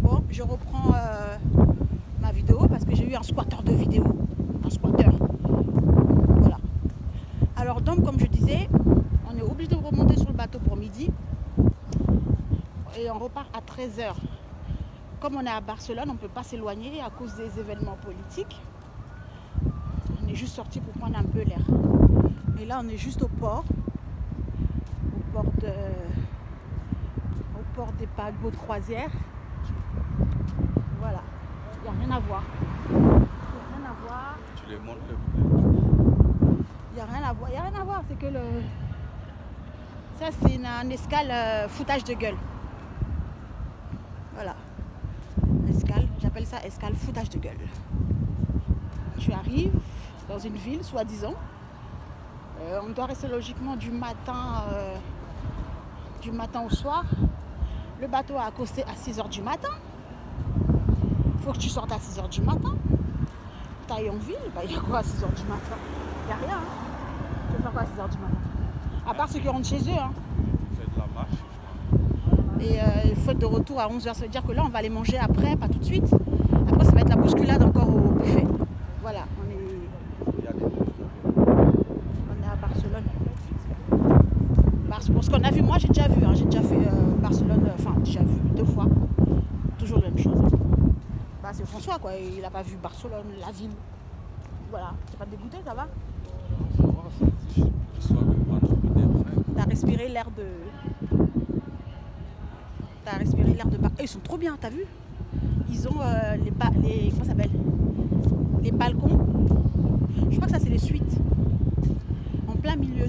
Bon, je reprends ma vidéo parce que j'ai eu un squatteur de vidéo. Un squatteur. Voilà. Alors donc, comme je disais, on est obligé de remonter sur le bateau pour midi. Et on repart à 13 h. Comme on est à Barcelone, on ne peut pas s'éloigner à cause des événements politiques. On est juste sorti pour prendre un peu l'air. Et là, on est juste au port des paquebots de croisière. Voilà. Il n'y a rien à voir. Il n'y a rien à voir. Tu les montres le Il n'y a rien à voir. Il n'y a rien à voir. C'est que le... Ça, c'est une escale foutage de gueule. Voilà. Escale. J'appelle ça escale foutage de gueule. Tu arrives dans une ville, soi-disant. On doit rester logiquement du matin au soir. Le bateau a accosté à 6 h du matin. Il faut que tu sortes à 6 h du matin. Taille en ville, il y a quoi à 6 h du matin? Il n'y a rien. Hein. Tu veux faire quoi à 6 h du matin? À part ceux qui rentrent chez eux. Hein. C'est de la marche, je crois. Et il faut être de retour à 11 h. Ça veut dire que là, on va aller manger après, pas tout de suite. Après, ça va être la bousculade encore au buffet. Voilà, on est à Barcelone. Pour ce qu'on a vu, moi j'ai déjà vu, hein. J'ai déjà fait Barcelone, enfin déjà vu 2 fois, toujours la même chose. Bah, c'est François quoi, il n'a pas vu Barcelone, la ville. Voilà, t'es pas dégoûté, ça va? T'as respiré l'air de... Ils sont trop bien, t'as vu? Ils ont les comment ça s'appelle? Les balcons. Je crois que ça c'est les suites. En plein milieu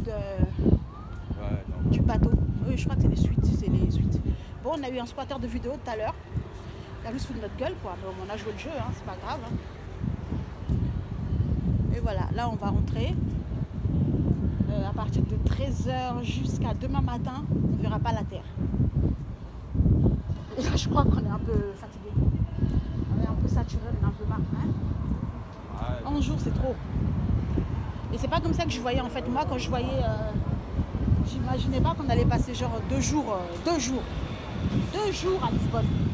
du bateau. Oui, je crois que c'est les suites. Bon, on a eu un squatteur de vidéo tout à l'heure. Il a juste foutu notre gueule, quoi. Mais on a joué le jeu, hein, c'est pas grave. Hein. Et voilà, là on va rentrer. À partir de 13 h jusqu'à demain matin, on ne verra pas la terre. Et là, je crois qu'on est un peu fatigué. On est un peu saturé, on est un peu marre. Hein. En jour, c'est trop. Et c'est pas comme ça que je voyais en fait. Moi, quand je voyais, j'imaginais pas qu'on allait passer genre 2 jours à Lisbonne.